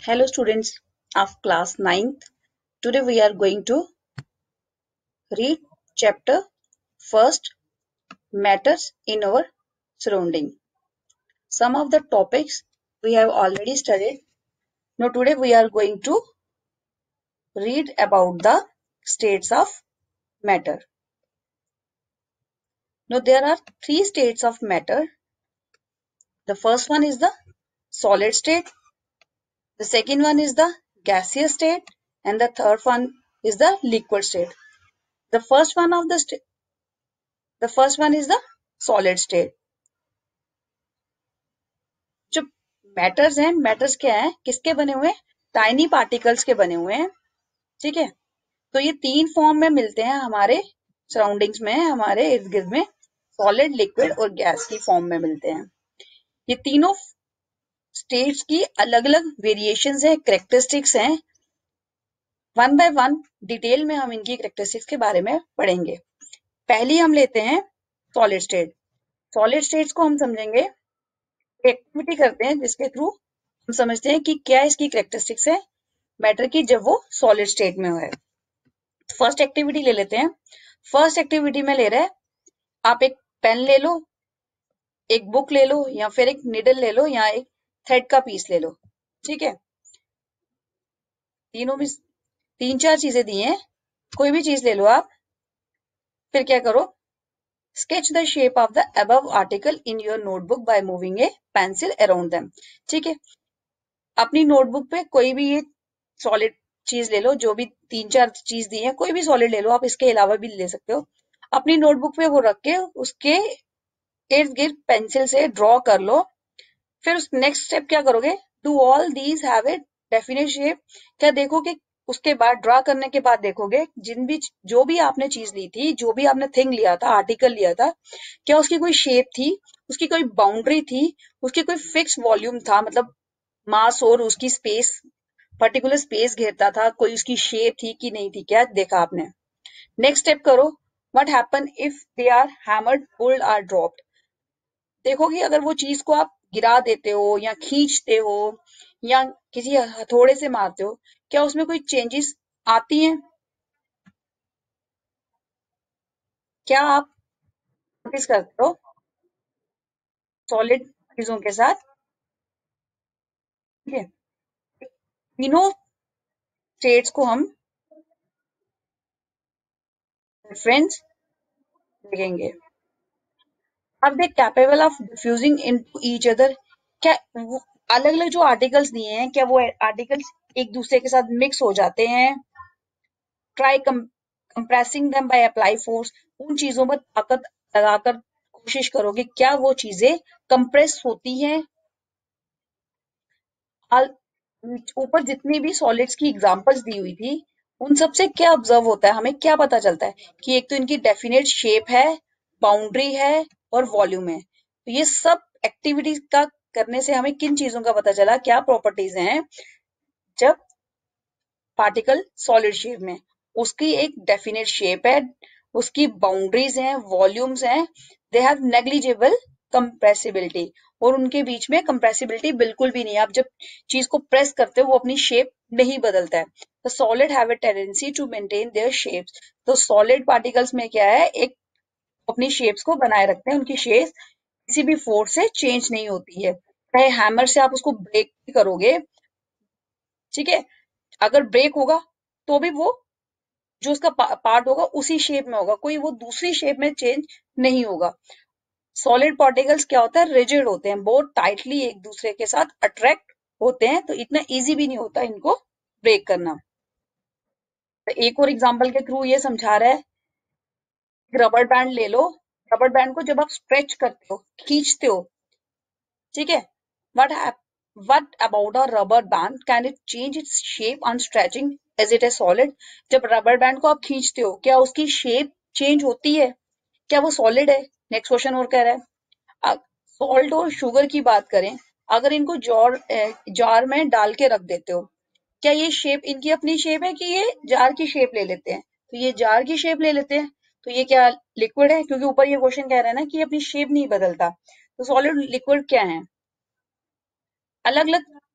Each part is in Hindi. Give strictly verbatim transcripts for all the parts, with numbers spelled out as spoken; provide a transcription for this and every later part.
Hello students of class ninth. Today we are going to read chapter first, matters in our surrounding. Some of the topics we have already studied. Now today we are going to read about the states of matter. Now there are three states of matter. The first one is the solid state. The second one is the gaseous state, and the third one is the liquid state. The first one of the st- the first one is the solid state. जो मैटर्स हैं, मैटर्स क्या है, किसके बने हुए हैं? टाइनी पार्टिकल्स के बने हुए हैं. ठीक है, तो ये तीन फॉर्म में मिलते हैं हमारे सराउंडिंग्स में, हमारे इर्द गिर्द में. सॉलिड, लिक्विड और गैस की फॉर्म में मिलते हैं. ये तीनों स्टेट्स की अलग अलग वेरिएशंस हैं, कैरेक्टरिस्टिक्स हैं. वन बाय वन डिटेल में हम इनकी कैरेक्टरिस्टिक्स के बारे में पढ़ेंगे. पहली हम लेते हैं सॉलिड स्टेट. सॉलिड स्टेट्स को हम समझेंगे, एक्टिविटी करते हैं जिसके थ्रू हम समझते हैं कि क्या इसकी कैरेक्टरिस्टिक्स है मैटर की जब वो सॉलिड स्टेट में है. फर्स्ट एक्टिविटी ले लेते हैं. फर्स्ट एक्टिविटी में ले रहे हैं, आप एक पेन ले लो, एक बुक ले लो, या फिर एक निडल ले लो, या एक थ्रेड का पीस ले लो. ठीक है, तीनों में तीन चार चीजें दी हैं, कोई भी चीज ले लो आप. फिर क्या करो, sketch the shape of the above article in your notebook by moving a pencil around them. ठीक है, अपनी नोटबुक पे कोई भी ये सॉलिड चीज ले लो, जो भी तीन चार चीज दी है, कोई भी सॉलिड ले लो, आप इसके अलावा भी ले सकते हो. अपनी नोटबुक पे वो रख के उसके इर्द गिर्द पेंसिल से ड्रॉ कर लो. फिर उस नेक्स्ट स्टेप क्या करोगे, do all these have a definite shape. क्या देखोगे, उसके बाद ड्रॉ करने के बाद देखोगे जिन भी जो भी आपने चीज ली थी, जो भी आपने थिंग लिया था, आर्टिकल लिया था, क्या उसकी कोई शेप थी, उसकी कोई बाउंड्री थी, उसकी कोई फिक्स वॉल्यूम था, मतलब मास और उसकी स्पेस, पर्टिकुलर स्पेस घेरता था, कोई उसकी शेप थी कि नहीं थी, क्या देखा आपने. नेक्स्ट स्टेप करो, what happen if they are hammered, pulled or dropped. देखोगे अगर वो चीज को आप गिरा देते हो या खींचते हो या किसी हथौड़े से मारते हो, क्या उसमें कोई चेंजेस आती हैं? क्या आप नोटिस करते हो सॉलिड चीजों के साथ? ठीक है, तीनों स्टेट्स को हम रेफरेंस देखेंगे. Are they capable of diffusing into each other. क्या अलग अलग जो आर्टिकल्स दिए हैं, क्या वो आर्टिकल्स एक दूसरे के साथ मिक्स हो जाते हैं? Try compressing them by apply force. उन चीजों पर ताकत लगाकर कोशिश करोगे, क्या वो चीजें कंप्रेस होती हैं? ऊपर जितनी भी सॉलिड्स की एग्जांपल्स दी हुई थी, उन सबसे क्या ऑब्जर्व होता है, हमें क्या पता चलता है कि एक तो इनकी डेफिनेट शेप है, बाउंड्री है और वॉल्यूम है. तो ये सब एक्टिविटीज का करने से हमें किन चीजों का पता चला, क्या प्रॉपर्टीज हैं जब पार्टिकल सॉलिड शेप में? उसकी एक डेफिनेट शेप है, उसकी बाउंड्रीज हैं, वॉल्यूम्स हैं, दे हैव नेग्लिजिबल कंप्रेसिबिलिटी, और उनके बीच में कंप्रेसिबिलिटी बिल्कुल भी नहीं है. आप जब चीज को प्रेस करते हो वो अपनी शेप नहीं बदलता है. The solid have a tendency to maintain their shapes. तो सॉलिड पार्टिकल्स में क्या है, एक अपनी शेप्स को बनाए रखते हैं, उनकी शेप किसी भी फोर्स से चेंज नहीं होती है. चाहे हैमर से आप उसको ब्रेक करोगे, ठीक है, अगर ब्रेक होगा तो भी वो जो उसका पार्ट होगा उसी शेप में होगा, कोई वो दूसरी शेप में चेंज नहीं होगा. सॉलिड पार्टिकल्स क्या होता है, रिजिड होते हैं, बहुत टाइटली एक दूसरे के साथ अट्रैक्ट होते हैं, तो इतना इजी भी नहीं होता इनको ब्रेक करना. तो एक और एग्जांपल के थ्रू ये समझा रहा है, रबर बैंड ले लो. रबर बैंड को जब आप स्ट्रेच करते हो, खींचते हो, ठीक है, what what about a rubber band, can it change its shape on stretching as it a solid? जब रबर बैंड को आप खींचते हो, क्या उसकी शेप चेंज होती है? क्या वो सॉलिड है? नेक्स्ट क्वेश्चन और कह रहा है, सॉल्ट और शुगर की बात करें, अगर इनको जार जार में डाल के रख देते हो, क्या ये शेप इनकी अपनी शेप है कि ये जार की शेप ले लेते हैं? तो ये जार की शेप ले लेते हैं, तो ये क्या लिक्विड है? क्योंकि ऊपर ये क्वेश्चन कह रहा है ना कि अपनी शेप नहीं बदलता. तो सॉलिड लिक्विड क्या है? अलग अलग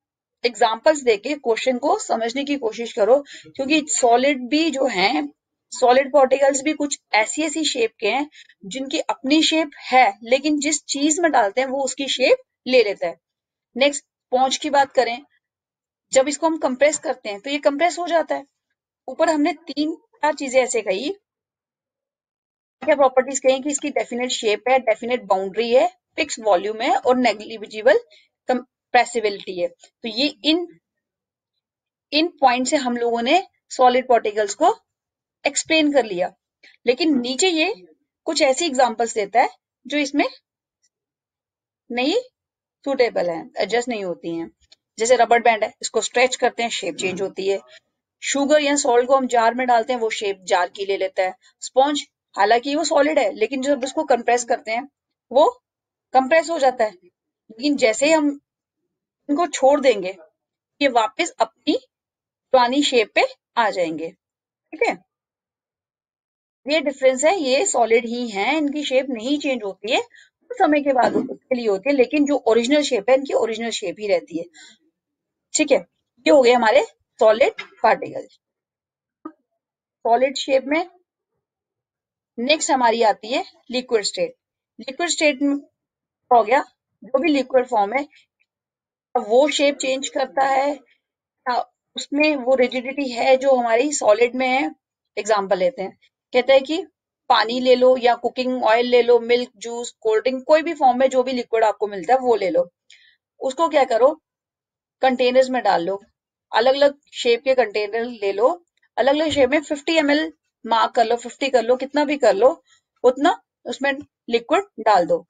एग्जाम्पल्स देके क्वेश्चन को समझने की कोशिश करो, क्योंकि सॉलिड भी जो है, सॉलिड पार्टिकल्स भी कुछ ऐसी ऐसी शेप के हैं जिनकी अपनी शेप है, लेकिन जिस चीज में डालते हैं वो उसकी शेप ले लेता है। नेक्स्ट स्पॉन्ज की बात करें, जब इसको हम कंप्रेस करते हैं तो ये कंप्रेस हो जाता है। ऊपर हमने तीन चार चीजें ऐसे कही, क्या प्रॉपर्टीज कही कि इसकी डेफिनेट शेप है, डेफिनेट बाउंड्री है, फिक्स वॉल्यूम है और नेग्लिजिबल कंप्रेसिबिलिटी है। तो ये इन इन पॉइंट से हम लोगों ने सॉलिड पार्टिकल्स को एक्सप्लेन कर लिया। लेकिन नीचे ये कुछ ऐसी एग्जांपल्स देता है जो इसमें नहीं सुटेबल है, एडजस्ट नहीं होती हैं। जैसे रबर बैंड है, इसको स्ट्रेच करते हैं, शेप चेंज होती है। शुगर या सॉल्ट को हम जार में डालते हैं, वो शेप जार की ले लेता है। स्पॉन्ज हालांकि वो सॉलिड है, लेकिन जब उसको कंप्रेस करते हैं वो कंप्रेस हो जाता है। लेकिन जैसे ही हम इनको छोड़ देंगे, ये वापस अपनी पुरानी शेप पे आ जाएंगे। ठीक है, ये डिफरेंस है, ये सॉलिड ही हैं, इनकी शेप नहीं चेंज होती है, कुछ समय के बाद उसके लिए होती है, लेकिन जो ओरिजिनल शेप है इनकी ओरिजिनल शेप ही रहती है। ठीक है, ये हो गए हमारे सॉलिड पार्टिकल। सॉलिड शेप में नेक्स्ट हमारी आती है लिक्विड स्टेट। लिक्विड स्टेट हो गया, जो भी लिक्विड फॉर्म है वो शेप चेंज करता है, उसमें वो रिजिडिटी है जो हमारी सॉलिड में है। एग्जांपल लेते हैं, कहते हैं कि पानी ले लो या कुकिंग ऑयल ले लो, मिल्क, जूस, कोल्ड ड्रिंक, कोई भी फॉर्म में जो भी लिक्विड आपको मिलता है वो ले लो। उसको क्या करो, कंटेनर्स में डाल लो, अलग अलग शेप के कंटेनर ले लो, अलग अलग शेप में फिफ्टी एम एल मार्क कर लो, फिफ्टी कर लो, कितना भी कर लो, उतना उसमें लिक्विड डाल दो।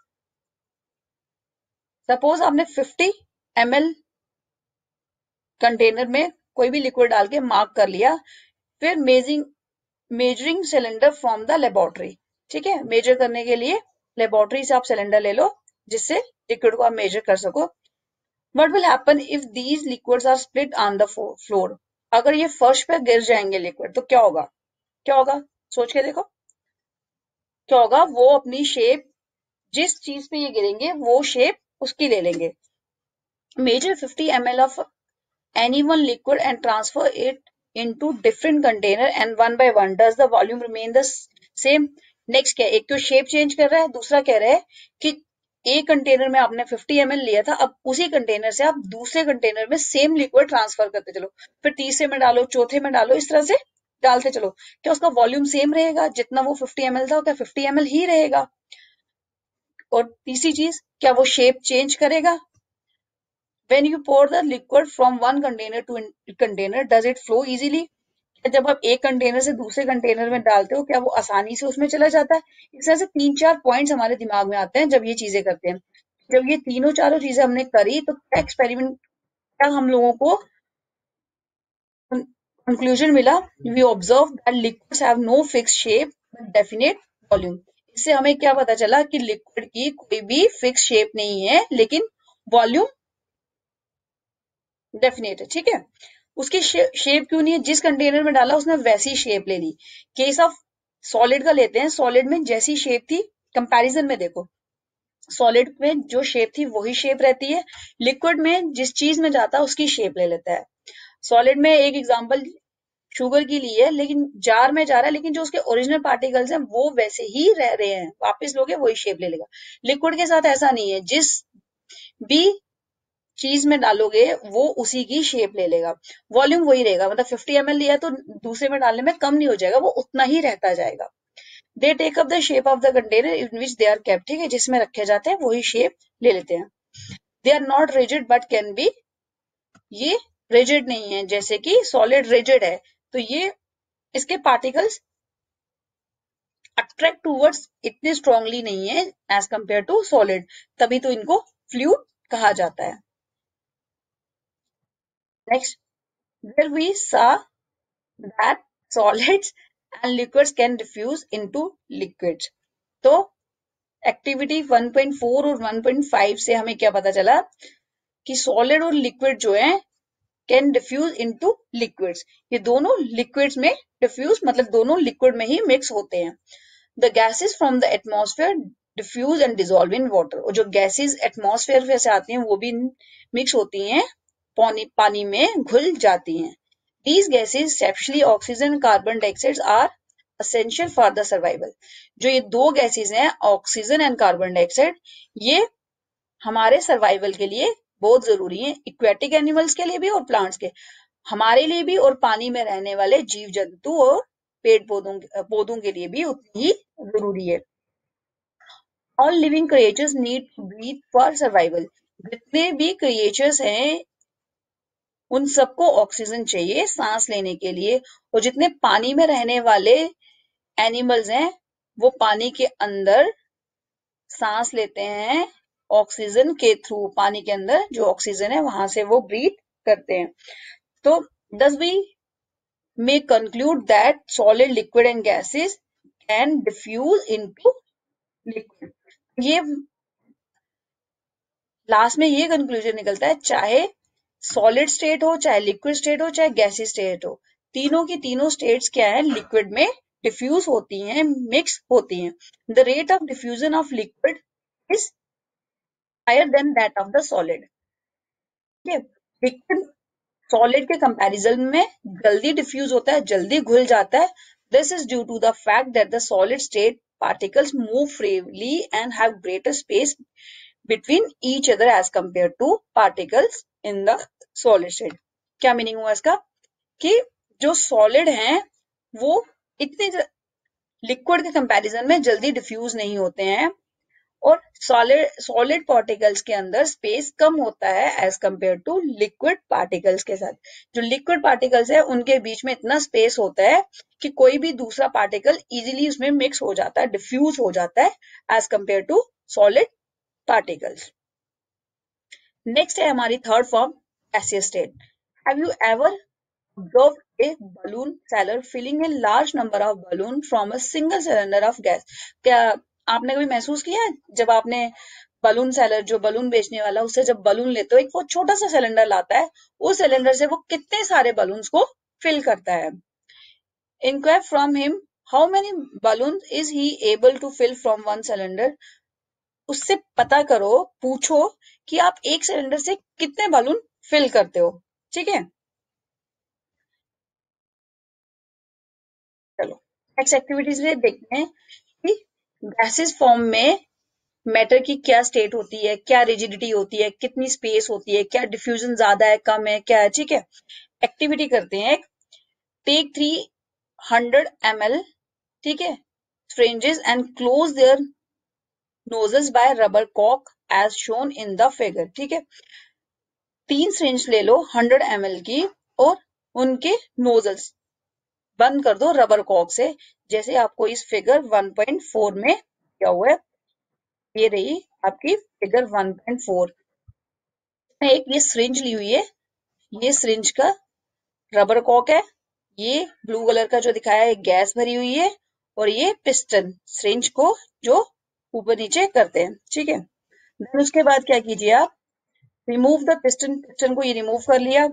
सपोज आपने फिफ्टी एम एल कंटेनर में कोई भी लिक्विड डाल के मार्क कर लिया, फिर measuring measuring cylinder from the laboratory. ठीक है, मेजर करने के लिए लेबोरेटरी से आप सिलेंडर ले लो जिससे लिक्विड को आप मेजर कर सको। What will happen if these liquids are split on the floor? अगर ये फर्श पे गिर जाएंगे लिक्विड तो क्या होगा? क्या होगा सोच के देखो, क्या होगा? वो अपनी शेप, जिस चीज पे ये गिरेंगे वो शेप उसकी ले लेंगे। Measure fifty M L of any one liquid and transfer it into different container and one by one does the volume remain the same? Next क्या है, एक तो शेप चेंज कर रहा है, दूसरा कह रहा है कि एक कंटेनर में आपने फिफ्टी एम एल लिया था, अब उसी कंटेनर से आप दूसरे कंटेनर में सेम लिक्विड ट्रांसफर करते चलो, फिर तीसरे में डालो, चौथे में डालो, इस तरह से डालते चलो। क्या उसका वॉल्यूम सेम रहेगा? जितना वो फिफ्टी एम एल था क्या फिफ्टी एम एल ही रहेगा? और तीसरी चीज, क्या वो शेप चेंज करेगा? When you pour the liquid from one container to container, does it flow easily? जब आप एक कंटेनर से दूसरे कंटेनर में डालते हो क्या वो आसानी से उसमें चला जाता है? इस तरह से तीन चार पॉइंट्स हमारे दिमाग में आते हैं जब ये चीजें करते हैं। जब ये तीनों चारों चीजें हमने करी तो क्या एक्सपेरिमेंट, क्या हम लोगों को कंक्लूजन मिला? We observe that liquids have no fix shape definite volume. इससे हमें क्या पता चला कि लिक्विड की कोई भी फिक्स शेप नहीं है, लेकिन वॉल्यूम डेफिनेट है। ठीक है, उसकी शेप क्यों नहीं है? जिस कंटेनर में डाला उसने वैसी शेप ले ली। केस ऑफ सॉलिड का लेते हैं, सॉलिड में जैसी शेप थी, कंपैरिजन में देखो, सॉलिड में जो शेप थी वही शेप रहती है, लिक्विड में जिस चीज में जाता है उसकी शेप ले लेता है। सॉलिड में एक एग्जांपल शुगर की ली है, लेकिन जार में जा रहा है, लेकिन जो उसके ओरिजिनल पार्टिकल्स हैं वो वैसे ही रह रहे हैं, वापस लोगे वही शेप ले लेगा। लिक्विड के साथ ऐसा नहीं है, जिस भी चीज में डालोगे वो उसी की शेप ले लेगा, वॉल्यूम वही रहेगा, मतलब फिफ्टी एम एल लिया तो दूसरे में डालने में कम नहीं हो जाएगा, वो उतना ही रहता जाएगा। They take up the shape of the container in which they are kept. ठीक है, जिसमें रखे जाते हैं वही शेप ले लेते हैं। They are not rigid but can be, ये रिजिड नहीं है, जैसे कि सॉलिड रिजिड है तो ये इसके पार्टिकल्स अट्रैक्ट टूवर्ड्स इतने स्ट्रांगली नहीं है एज कंपेयर टू सॉलिड, तभी तो इनको फ्लूइड कहा जाता है। Next, there we saw that solids and liquids can diffuse into liquids. तो एक्टिविटी वन पॉइंट फोर और वन पॉइंट फाइव से हमें क्या पता चला कि सॉलिड और लिक्विड जो है कैन डिफ्यूज इनटू लिक्विड्स, ये दोनों लिक्विड्स में डिफ्यूज, मतलब दोनों लिक्विड में ही मिक्स होते हैं। The gases from the atmosphere diffuse and dissolve in water, और जो गैसेस एटमॉस्फेयर से आती हैं वो भी मिक्स होती हैं पानी पानी में घुल जाती हैं। These gases, especially oxygen and carbon dioxide, are essential for the survival. जो ये दो गैसेज हैं, ऑक्सीजन एंड कार्बन डाइऑक्साइड, ये हमारे सर्वाइवल के लिए बहुत जरूरी है, इक्वेटिक एनिमल्स के लिए भी और प्लांट्स के, हमारे लिए भी, और पानी में रहने वाले जीव जंतु और पेड़ पौधों पौधों के लिए भी उतनी ही जरूरी है। All living creatures need to breathe for survival. जितने भी क्रिएचर्स हैं उन सबको ऑक्सीजन चाहिए सांस लेने के लिए, और जितने पानी में रहने वाले एनिमल्स हैं वो पानी के अंदर सांस लेते हैं ऑक्सीजन के थ्रू, पानी के अंदर जो ऑक्सीजन है वहां से वो ब्रीथ करते हैं। तो thus we may conclude that solid, liquid and gases can diffuse into liquid. ये लास्ट में ये कंक्लूजन निकलता है, चाहे सॉलिड स्टेट हो, चाहे लिक्विड स्टेट हो, चाहे गैसी स्टेट हो, तीनों की तीनों स्टेट्स क्या है, लिक्विड में डिफ्यूज होती हैं, मिक्स होती हैं। The rate of diffusion of liquid is higher than that of the solid. Liquid solid के कंपैरिजन में जल्दी डिफ्यूज होता है, जल्दी घुल जाता है। This is due to the fact that the solid state particles move freely and have greater space between each other as compare to particles in the solid state. क्या मीनिंग हुआ इसका, कि जो सॉलिड हैं वो इतने लिक्विड के कंपैरिजन में जल्दी डिफ्यूज नहीं होते हैं, और सॉलिड सॉलिड पार्टिकल्स के अंदर स्पेस कम होता है as compare to liquid particles के साथ। जो लिक्विड पार्टिकल्स है उनके बीच में इतना स्पेस होता है कि कोई भी दूसरा पार्टिकल इजीली उसमें मिक्स हो जाता है, डिफ्यूज हो जाता है as compare to solid particles. Next है हमारी third form, gaseous state. Have you ever observed a balloon seller filling a large number of balloon from a single cylinder of gas? क्या आपने कभी महसूस किया जब आपने बलून सेलर, जो बलून बेचने वाला, उससे जब बलून लेते हो, एक वो छोटा सा सिलेंडर लाता है, उस सिलेंडर से वो कितने सारे बलून्स को फिल करता है। Inquire from him how many balloons is he able to fill from one cylinder. उससे पता करो, पूछो कि आप एक सिलेंडर से कितने बलून फिल करते हो। ठीक है, चलो नेक्स्ट एक्टिविटीज में देखते हैं कि गैसेस फॉर्म में मैटर की क्या स्टेट होती है, क्या रिजिडिटी होती है, कितनी स्पेस होती है, क्या डिफ्यूजन ज्यादा है, कम है, क्या है। ठीक है, एक्टिविटी करते हैं। Take three hundred M L, ठीक है, syringes and close their noses by rubber cork as shown in the figure। ठीक है, तीन syringe ले लो हंड्रेड एम एल की, और उनके नोजल्स बंद कर दो रबर कॉक से, जैसे आपको इस फिगर वन पॉइंट फोर में क्या हुआ है। ये रही आपकी फिगर वन पॉइंट फोर में एक ये सिरिंज ली हुई है, ये सिरिंज का रबर कॉक है, ये ब्लू कलर का जो दिखाया है गैस भरी हुई है, और ये पिस्टन सिरिंज को जो ऊपर नीचे करते हैं। ठीक है, देन उसके बाद क्या कीजिए आप, रिमूव द पिस्टन, पिस्टन को ये रिमूव कर लिया।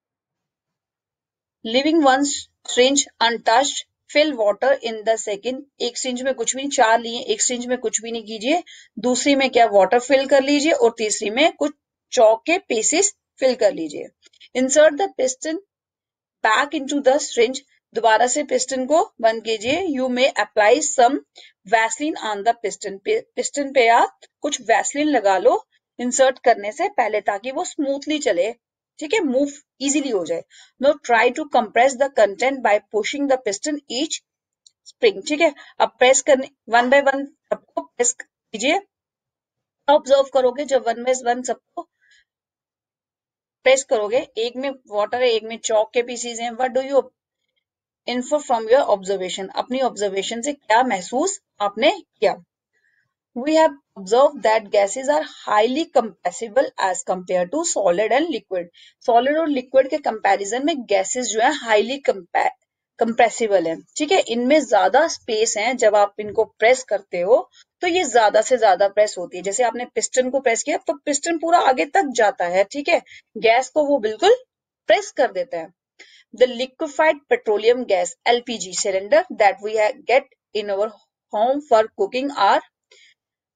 Living one syringe untouched, fill water in the second. एक सिरिंज में कुछ भी नहीं, चार लिए, एक सिरिंज में कुछ भी नहीं कीजिए, दूसरी में क्या वाटर फिल कर लीजिए, और तीसरी में कुछ चौक के पीसेस फिल कर लीजिए। Insert the piston back into the syringe, दोबारा से पिस्टन को बंद कीजिए। You may apply some vaseline on the piston, piston पे आप कुछ वैसलीन लगा लो इंसर्ट करने से पहले, ताकि वो स्मूथली चले। ठीक है, मूव इजीली हो जाए। No try to compress the content by pushing the piston each spring. ठीक है, अब प्रेस करने वन बाय वन सबको प्रेस कीजिए। ऑब्जर्व करोगे जब वन बाय वन सबको प्रेस करोगे, एक में वाटर है, एक में चौक के पीसीज हैं। What do you infer from your observation, अपनी ऑब्जर्वेशन से क्या महसूस आपने किया। We have observed that gases are highly compressible as compared to solid and liquid. Solid और liquid के comparison में gases जो है highly compressible है। ठीक है, इनमें ज्यादा स्पेस है, जब आप इनको प्रेस करते हो तो ये ज्यादा से ज्यादा प्रेस होती है। जैसे आपने पिस्टन को प्रेस किया तो पिस्टन पूरा आगे तक जाता है। ठीक है, गैस को वो बिल्कुल प्रेस कर देता है। The liquefied petroleum gas L P G cylinder that we get in our home for cooking are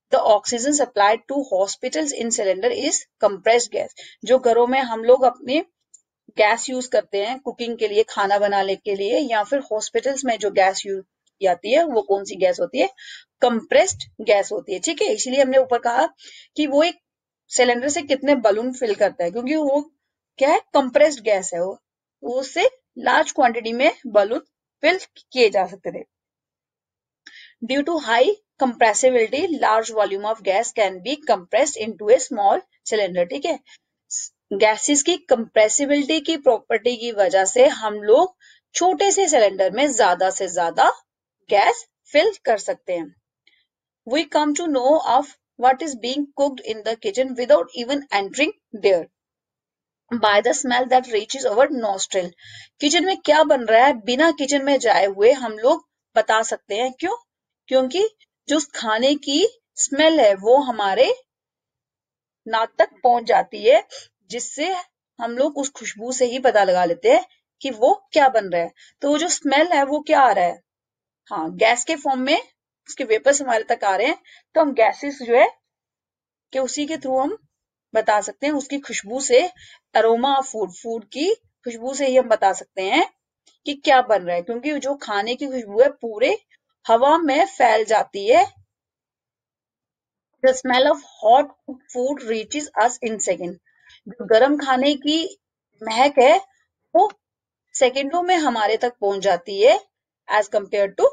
the oxygen supplied to hospitals in cylinder is compressed gas. जो घरों में हम लोग अपने गैस यूज करते हैं कुकिंग के लिए, खाना बनाने के लिए, या फिर हॉस्पिटल्स में जो गैस यूज की जाती है वो कौन सी गैस होती है? कंप्रेस्ड गैस होती है। ठीक है, इसलिए हमने ऊपर कहा कि वो एक सिलेंडर से कितने बलून फिल करता है, क्योंकि वो क्या है? कंप्रेस्ड गैस है। वो वो उससे लार्ज क्वांटिटी में बलून फिल किए जा सकते थे। Due to high compressibility, large volume of gas can be compressed into a small cylinder। ठीक है, गैसेस की कंप्रेसिबिलिटी की प्रॉपर्टी की वजह से हम लोग छोटे से सिलेंडर में ज्यादा से ज्यादा गैस फिल कर सकते हैं। We come to know of what is being cooked in the kitchen without even entering there by the smell that reaches our nostril। Kitchen में क्या बन रहा है बिना किचन में जाए हुए हम लोग बता सकते हैं। क्यों? क्योंकि जो खाने की स्मेल है वो हमारे नाक तक पहुंच जाती है, जिससे हम लोग उस खुशबू से ही पता लगा लेते हैं कि वो क्या बन रहा है। तो वो जो स्मेल है वो क्या आ रहा है? हाँ, गैस के फॉर्म में उसके वेपर्स हमारे तक आ रहे हैं। तो हम गैसेस जो है कि उसी के थ्रू हम बता सकते हैं, उसकी खुशबू से, अरोमा ऑफ फूड, फूड की खुशबू से ही हम बता सकते हैं कि क्या बन रहा है, क्योंकि जो खाने की खुशबू है पूरे हवा में फैल जाती है। The smell of hot cooked food reaches us in second। जो गर्म खाने की महक है वो सेकेंडों में हमारे तक पहुंच जाती है as compare to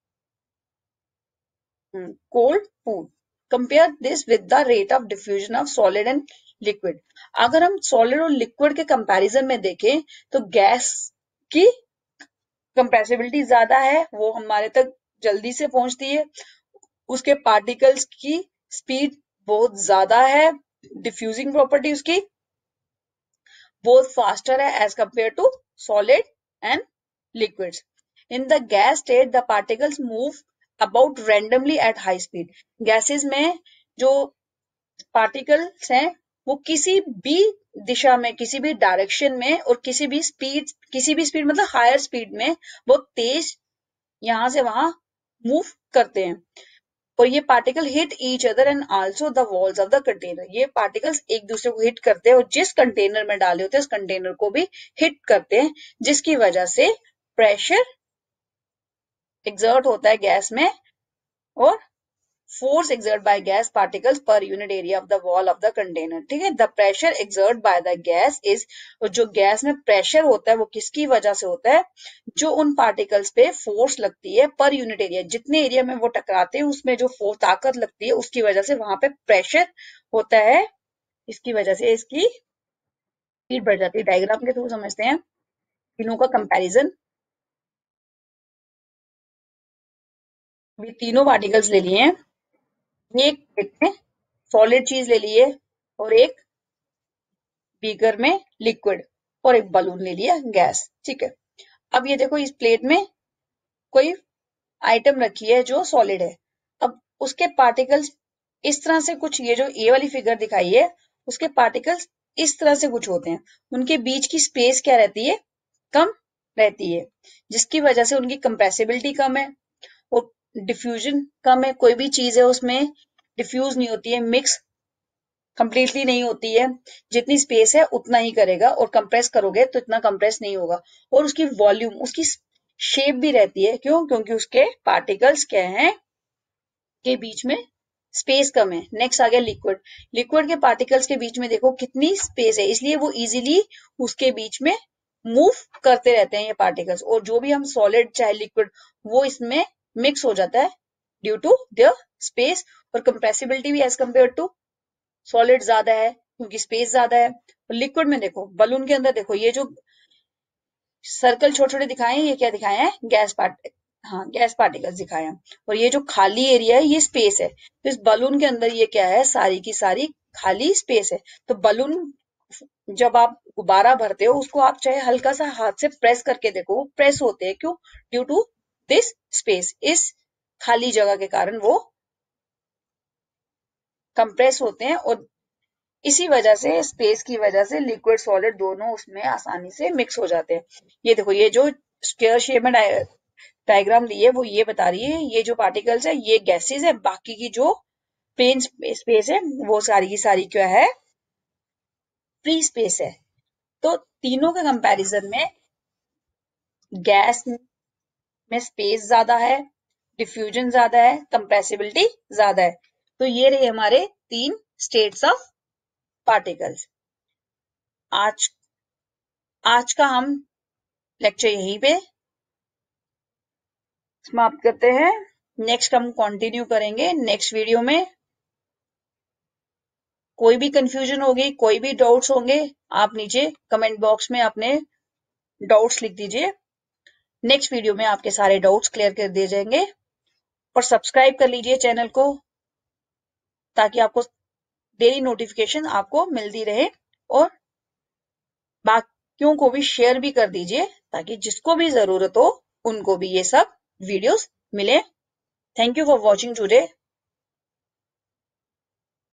cold food. Compare this with the rate of diffusion of solid and liquid. अगर हम सॉलिड और लिक्विड के कंपैरिजन में देखें तो गैस की कंप्रेसिबिलिटी ज्यादा है, वो हमारे तक जल्दी से पहुंचती है, उसके पार्टिकल्स की स्पीड बहुत ज्यादा है, डिफ्यूजिंग प्रॉपर्टी उसकी बहुत फास्टर है as compare to solid and liquids. In the gas state the particles move about randomly at high speed. Gases में जो पार्टिकल्स हैं वो किसी भी दिशा में, किसी भी डायरेक्शन में और किसी भी स्पीड, किसी भी स्पीड मतलब हायर स्पीड में बहुत तेज यहां से वहां मूव करते हैं। और ये particle hit each other and also the walls of the container. ये पार्टिकल्स एक दूसरे को हिट करते हैं और जिस कंटेनर में डाले होते हैं उस कंटेनर को भी हिट करते हैं, जिसकी वजह से प्रेशर एक्सर्ट होता है गैस में और force exerted by gas particles per unit area of the wall of the container। ठीक है, the pressure exerted by the gas is, और जो गैस में प्रेशर होता है वो किसकी वजह से होता है? जो उन पार्टिकल्स पे फोर्स लगती है पर यूनिट एरिया, जितने एरिया में वो टकराते हैं उसमें जो फोर्स ताकत लगती है उसकी वजह से वहां पे प्रेशर होता है, इसकी वजह से इसकी स्पीड बढ़ जाती है। डायग्राम के थ्रू समझते हैं तीनों का कंपैरिजन। तीनों पार्टिकल्स ले लिए हैं, एक प्लेट में सॉलिड चीज ले ली है और एक बीकर में लिक्विड और एक बलून ले लिया गैस। ठीक है, अब ये देखो इस प्लेट में कोई आइटम रखी है जो सॉलिड है। अब उसके पार्टिकल्स इस तरह से कुछ, ये जो ए वाली फिगर दिखाई है उसके पार्टिकल्स इस तरह से कुछ होते हैं, उनके बीच की स्पेस क्या रहती है? कम रहती है, जिसकी वजह से उनकी कंप्रेसिबिलिटी कम है और डिफ्यूजन कम है। कोई भी चीज है उसमें डिफ्यूज नहीं होती है, मिक्स कंप्लीटली नहीं होती है, जितनी स्पेस है उतना ही करेगा और कंप्रेस करोगे तो इतना कंप्रेस नहीं होगा। और उसकी वॉल्यूम, उसकी शेप भी रहती है। क्यों? क्योंकि उसके पार्टिकल्स क्या हैं के बीच में स्पेस कम है। नेक्स्ट आ गया लिक्विड। लिक्विड के पार्टिकल्स के बीच में देखो कितनी स्पेस है, इसलिए वो इजीली उसके बीच में मूव करते रहते हैं ये पार्टिकल्स। और जो भी हम सॉलिड चाहे लिक्विड वो इसमें मिक्स हो जाता है ड्यू टू द स्पेस। और कंप्रेसिबिलिटी भी एज कम्पेयर टू सॉलिड ज्यादा है क्योंकि स्पेस ज्यादा है। और लिक्विड में देखो, बलून के अंदर देखो, ये जो सर्कल छोटे छोटे दिखाए हैं ये क्या दिखाए हैं? गैस पार्ट हाँ गैस पार्टिकल्स दिखाए हैं। और ये जो खाली एरिया है ये स्पेस है। तो इस बलून के अंदर ये क्या है? सारी की सारी खाली स्पेस है। तो बलून जब आप गुब्बारा भरते हो उसको आप चाहे हल्का सा हाथ से प्रेस करके देखो, प्रेस होते हैं। क्यों? ड्यू टू दिस स्पेस, इस खाली जगह के कारण वो कंप्रेस होते हैं। और इसी वजह से, स्पेस की वजह से लिक्विड सॉलिड दोनों उसमें आसानी से मिक्स हो जाते हैं। ये देखो, ये जो स्क्वायर शेप में डायग्राम दी है वो ये बता रही है ये जो पार्टिकल्स है ये गैसेस है, बाकी की जो प्लेन स्पेस है वो सारी की सारी क्या है, फ्री स्पेस है। तो तीनों के कंपैरिजन में गैस में स्पेस ज्यादा है, डिफ्यूजन ज्यादा है, कंप्रेसिबिलिटी ज्यादा है। तो ये रहे हमारे तीन स्टेट्स ऑफ पार्टिकल्स। आज आज का हम लेक्चर यहीं पे समाप्त करते हैं। नेक्स्ट हम कंटिन्यू करेंगे नेक्स्ट वीडियो में। कोई भी कंफ्यूजन होगी, कोई भी डाउट्स होंगे, आप नीचे कमेंट बॉक्स में अपने डाउट्स लिख दीजिए। नेक्स्ट वीडियो में आपके सारे डाउट्स क्लियर कर दिए जाएंगे। और सब्सक्राइब कर लीजिए चैनल को ताकि आपको डेली नोटिफिकेशन आपको मिलती रहे, और बाकियों को भी शेयर भी कर दीजिए ताकि जिसको भी जरूरत हो उनको भी ये सब वीडियोस मिले। Thank you for watching today.